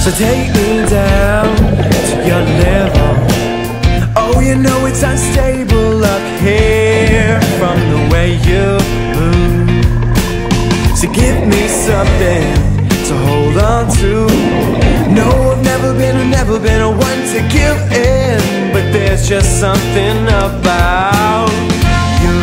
So take me down to your level. Oh, you know it's unstable up here from the way you move. So give me something to hold on to. No, I've never been a one to give in, but there's just something about you.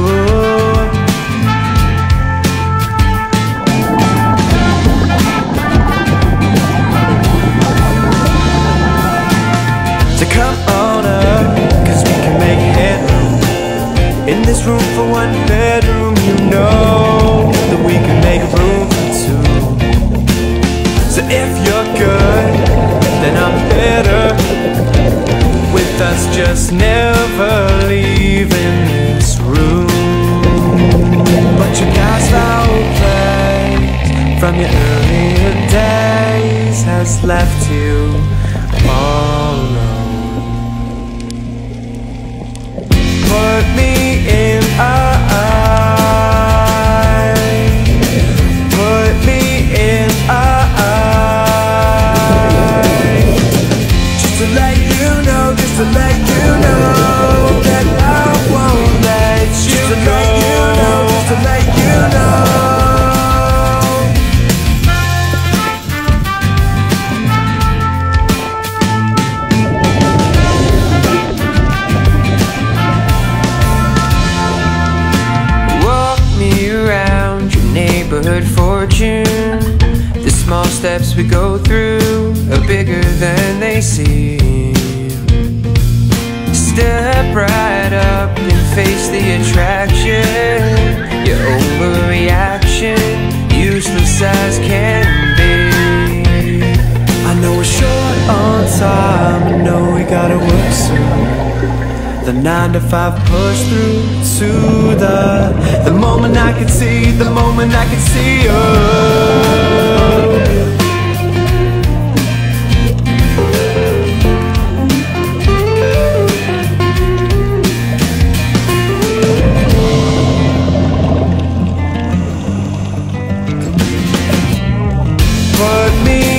So come on up, 'cause we can make headroom in this room for one bedroom. You know that we can make room for two. So if you're good, then I'm better, with us just never leaving this room. But your past foul place from your earlier days has left you all alone. Put me in a to let you know that I won't let you go. Just to let you know. Walk me around your neighborhood fortune. The small steps we go through are bigger than they seem. Step right up and face the attraction. Your overreaction, useless as can be. I know we're short on time, I know we gotta work soon. The 9 to 5 push through to the moment I can see, the moment I can see you. Put me